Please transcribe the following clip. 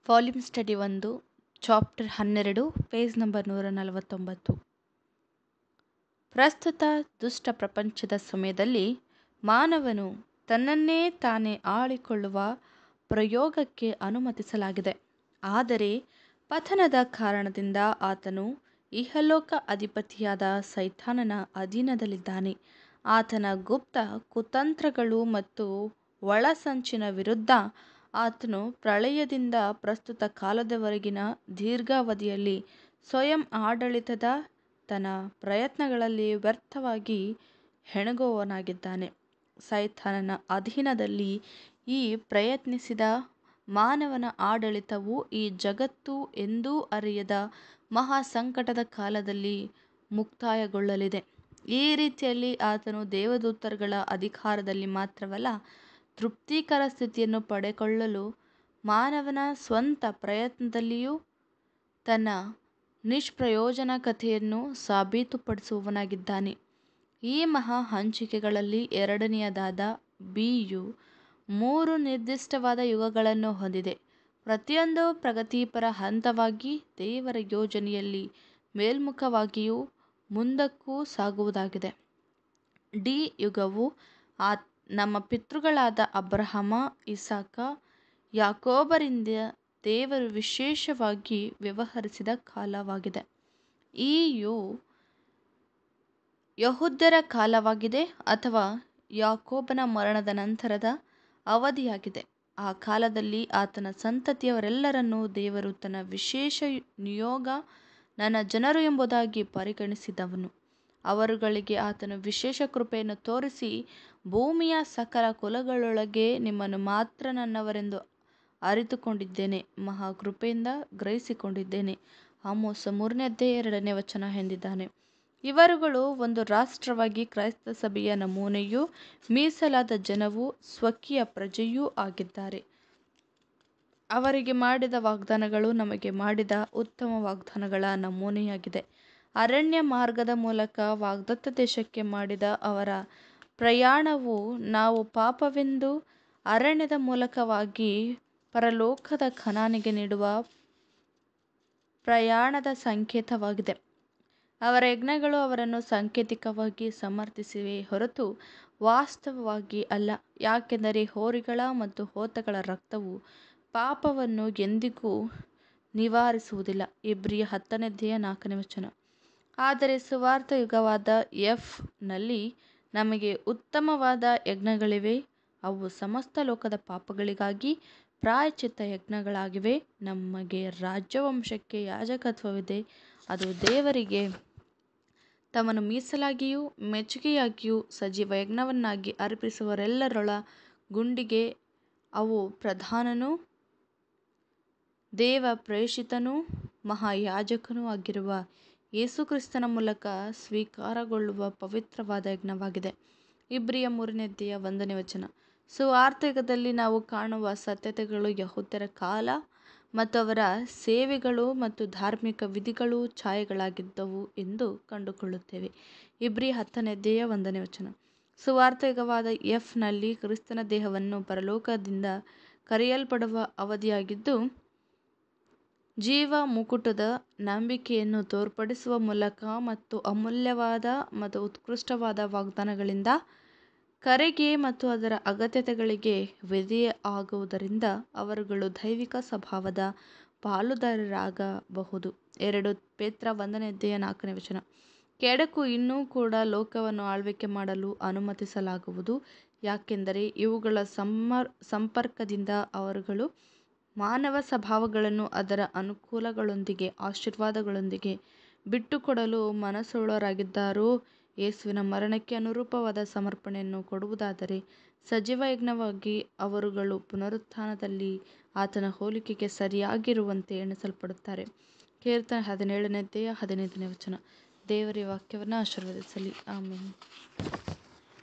Volume study 1 chapter 12 page number 149. ಪ್ರಸ್ತುತ ದುಷ್ಟ ಪ್ರಪಂಚದ ಸಮಯದಲ್ಲಿ ಮಾನವನು ತನ್ನನ್ನೇ ತಾನೇ ಆಳಿಕೊಳ್ಳುವ ಪ್ರಯೋಗಕ್ಕೆ ಅನುಮತಿಸಲಾಗಿದೆ. ಆದರೆ ಪತನದ ಕಾರಣದಿಂದ ಆತನು ಇಹಲೋಕ ಅಧಿಪತಿಯಾದ ಸೈತಾನನ ಅಧೀನದಲ್ಲಿದ್ದಾನೆ. ಆತನ ಗುಪ್ತ ಕುತಂತ್ರಗಳು ಮತ್ತು ಒಳಸಂಚಿನ ವಿರುದ್ಧ ಆತನು ಪ್ರಳಯದಿಂದ ಪ್ರಸ್ತುತ ಕಾಲದವರೆಗಿನ ದೀರ್ಘಾವಧಿಯಲ್ಲಿ ಸ್ವಯಂ ಆಡಳಿತದ ತನ್ನ ಪ್ರಯತ್ನಗಳಲ್ಲಿ ವ್ಯರ್ಥವಾಗಿ ಹೆಣಗುವವನಾಗಿದ್ದಾನೆ. ಸೈತಾನನ ಅಧೀನದಲ್ಲಿ ಈ ಪ್ರಯತ್ನಿಸಿದ ಮಾನವನ ಆಡಳಿತವು ಈ ಜಗತ್ತು ಎಂದೂ ಅರಿಯದ ಮಹಾ ಸಂಕಟದ ಕಾಲದಲ್ಲಿ ಮುಕ್ತಾಯಗೊಳ್ಳಲಿದೆ. ಈ ರೀತಿಯಲ್ಲಿ ಆತನು ದೇವದೂತರುಗಳ ಅಧಿಕಾರದಲ್ಲಿ ಮಾತ್ರವಲ್ಲ, ತೃಪ್ತಿಕರ ಸ್ಥಿತಿಯನ್ನು ಪಡೆದುಕೊಳ್ಳಲು ಮಾನವನ ಸ್ವಂತ ಪ್ರಯತ್ನದಲ್ಲಿಯೂ ತನ್ನ ನಿಷ್ಪ್ರಯೋಜನಕತೆಯನ್ನು ಸಾಬೀತುಪಡಿಸುವವನಾಗಿದ್ದಾನೆ. ಈ ಮಹಾ ಹಂಚಿಕೆಗಳಲ್ಲಿ ಎರಡನೆಯದಾದ ಬಿಯು 3 ನಿರ್ದಿಷ್ಟವಾದ ಯುಗಗಳನ್ನು ಹೊಂದಿದೆ. ಪ್ರತಿಯೊಂದು ಪ್ರಗತಿಪರ ಹಂತವಾಗಿ ದೇವರ ಯೋಜನೆಯಲ್ಲಿ ಮೇಲ್ಮುಖವಾಗಿಯೂ ಮುಂದಕ್ಕೂ ಸಾಗುವುದಾಗಿದೆ. ಡಿ ಯುಗವು ನಮ್ಮ ಪಿತೃಗಳಾದ ಅಬ್ರಹಾಮ, ಇಸಾಕ, ಯಾಕೋಬರಿಂದ ದೇವರು ವಿಶೇಷವಾಗಿ ವ್ಯವಹರಿಸಿದ ಕಾಲವಾಗಿದೆ. ಈ ಯು ಯಹೂದ್ಯರ ಕಾಲವಾಗಿದೆ ಅಥವಾ ಯಾಕೋಬನ ಮರಣದ ನಂತರದ ಅವಧಿಯಾಗಿದೆ. ಆ ಕಾಲದಲ್ಲಿ ಆತನ ಸಂತತಿಯವರೆಲ್ಲರನ್ನೂ ದೇವರು ತನ್ನ ವಿಶೇಷ ನಿಯೋಗ, ನನ್ನ ಜನರು ಎಂಬುದಾಗಿ ಪರಿಗಣಿಸಿದವನು. ಅವರುಗಳಿಗೆ ಆತನು ವಿಶೇಷ ಕೃಪೆಯನ್ನು ತೋರಿಸಿ, ಭೂಮಿಯ ಸಕಲ ಕುಲಗಳೊಳಗೆ ನಿಮ್ಮನ್ನು ಮಾತ್ರ ನನ್ನವರೆಂದು ಅರಿತುಕೊಂಡಿದ್ದೇನೆ, ಮಹಾ ಕೃಪೆಯಿಂದ ಗ್ರಹಿಸಿಕೊಂಡಿದ್ದೇನೆ. ಆಮೋಸ 3:2 ಎಂದಿದ್ದಾನೆ. ಇವರುಗಳು ಒಂದು ರಾಷ್ಟ್ರವಾಗಿ ಕ್ರೈಸ್ತ ಸಭೆಯ ನಮೂನೆಯೂ ಮೀಸಲಾದ ಜನವೂ ಸ್ವಕೀಯ ಪ್ರಜೆಯೂ ಆಗಿದ್ದಾರೆ. ಅವರಿಗೆ ಮಾಡಿದ ವಾಗ್ದಾನಗಳು ನಮಗೆ ಮಾಡಿದ ಉತ್ತಮ ವಾಗ್ದಾನಗಳ ನಮೂನೆಯಾಗಿದೆ. ಅರಣ್ಯ ಮಾರ್ಗದ ಮೂಲಕ ವಾಗ್ದತ್ತ ದೇಶಕ್ಕೆ ಮಾಡಿದ ಅವರ ಪ್ರಯಾಣವು ನಾವು ಪಾಪವೆಂದು ಅರಣ್ಯದ ಮೂಲಕವಾಗಿ ಪರಲೋಕದ ಕಾನಾನಿಗೆ ನೀಡುವ ಪ್ರಯಾಣದ ಸಂಕೇತವಾಗಿದೆ. ಅವರ ಯಜ್ಞಗಳು ಅವರನ್ನು ಸಾಂಕೇತಿಕವಾಗಿ ಸಮರ್ಥಿಸಿವೆ ಹೊರತು ವಾಸ್ತವವಾಗಿ ಅಲ್ಲ, ಯಾಕೆಂದರೆ ಹೋರಿಗಳ ಮತ್ತು ಹೋತಗಳ ರಕ್ತವು ಪಾಪವನ್ನು ಎಂದಿಗೂ ನಿವಾರಿಸುವುದಿಲ್ಲ. ಇಬ್ರಿಯ 10:4. ಆದರೆ ಸುವಾರ್ಥ ಯುಗವಾದ ಎಫ್ ನಲ್ಲಿ ನಮಗೆ ಉತ್ತಮವಾದ ಯಜ್ಞಗಳಿವೆ. ಅವು ಸಮಸ್ತ ಲೋಕದ ಪಾಪಗಳಿಗಾಗಿ ಪ್ರಾಯಶ್ಚಿತ್ತ ಯಜ್ಞಗಳಾಗಿವೆ. ನಮಗೆ ರಾಜವಂಶಕ್ಕೆ ಯಾಜಕತ್ವವಿದೆ. ಅದು ದೇವರಿಗೆ ತಮ್ಮನ್ನು ಮೀಸಲಾಗಿಯೂ ಮೆಚ್ಚುಗೆಯಾಗಿಯೂ ಸಜೀವ ಯಜ್ಞವನ್ನಾಗಿ ಅರ್ಪಿಸುವವರೆಲ್ಲರೊಳ ಗುಂಡಿಗೆ ಅವು ಪ್ರಧಾನನೂ ದೇವ ಪ್ರೇಷಿತನೂ ಮಹಾಯಾಜಕನೂ ಆಗಿರುವ ಯೇಸುಕ್ರಿಸ್ತನ ಮೂಲಕ ಸ್ವೀಕಾರಗೊಳ್ಳುವ ಪವಿತ್ರವಾದ ಯಜ್ಞವಾಗಿದೆ. ಇಬ್ರಿಯ 3:1. ಸುವಾರ್ಥ ಯುಗದಲ್ಲಿ ನಾವು ಕಾಣುವ ಸತ್ಯತೆಗಳು ಯಹೂದ್ಯರ ಕಾಲ ಮತ್ತು ಅವರ ಸೇವೆಗಳು ಮತ್ತು ಧಾರ್ಮಿಕ ವಿಧಿಗಳು ಛಾಯೆಗಳಾಗಿದ್ದವು ಎಂದು ಕಂಡುಕೊಳ್ಳುತ್ತೇವೆ. ಇಬ್ರಿಯ 10:1. ಸುವಾರ್ಥ ಯುಗವಾದ ಎಫ್ ನಲ್ಲಿ ಕ್ರಿಸ್ತನ ದೇಹವನ್ನು ಪರಲೋಕದಿಂದ ಕರೆಯಲ್ಪಡುವ ಅವಧಿಯಾಗಿದ್ದು, ಜೀವ ಮುಕುಟದ ನಂಬಿಕೆಯನ್ನು ತೋರ್ಪಡಿಸುವ ಮೂಲಕ ಮತ್ತು ಅಮೂಲ್ಯವಾದ ಮತ್ತು ಉತ್ಕೃಷ್ಟವಾದ ವಾಗ್ದಾನಗಳಿಂದ ಕರೆಗೆ ಮತ್ತು ಅದರ ಅಗತ್ಯತೆಗಳಿಗೆ ವಿಧೇಯರಾಗುವುದರಿಂದ ಅವರುಗಳು ದೈವಿಕ ಸ್ವಭಾವದ ಪಾಲುದಾರರಾಗಬಹುದು. 2 ಪೇತ್ರ 1:4. ಕೆಡುಕು ಇನ್ನೂ ಕೂಡ ಲೋಕವನ್ನು ಆಳ್ವಿಕೆ ಮಾಡಲು ಅನುಮತಿಸಲಾಗುವುದು, ಯಾಕೆಂದರೆ ಇವುಗಳ ಸಂಪರ್ಕದಿಂದ ಅವರುಗಳು ಮಾನವ ಸ್ವಭಾವಗಳನ್ನು ಅದರ ಅನುಕೂಲಗಳೊಂದಿಗೆ ಆಶೀರ್ವಾದಗಳೊಂದಿಗೆ ಬಿಟ್ಟುಕೊಡಲು ಮನಸ್ಸುಳ್ಳವರಾಗಿದ್ದಾರೋ. ಯೇಸುವಿನ ಮರಣಕ್ಕೆ ಅನುರೂಪವಾದ ಸಮರ್ಪಣೆಯನ್ನು ಕೊಡುವುದಾದರೆ ಸಜೀವ ಯಜ್ಞವಾಗಿ ಅವರುಗಳು ಪುನರುತ್ಥಾನದಲ್ಲಿ ಆತನ ಹೋಲಿಕೆಗೆ ಸರಿಯಾಗಿರುವಂತೆ ಎಣಿಸಲ್ಪಡುತ್ತಾರೆ. ಕೀರ್ತನೆ 17:15. ದೇವರ ವಾಕ್ಯವನ್ನು ಆಶೀರ್ವದಿಸಲಿ. ಆಮೆನ್.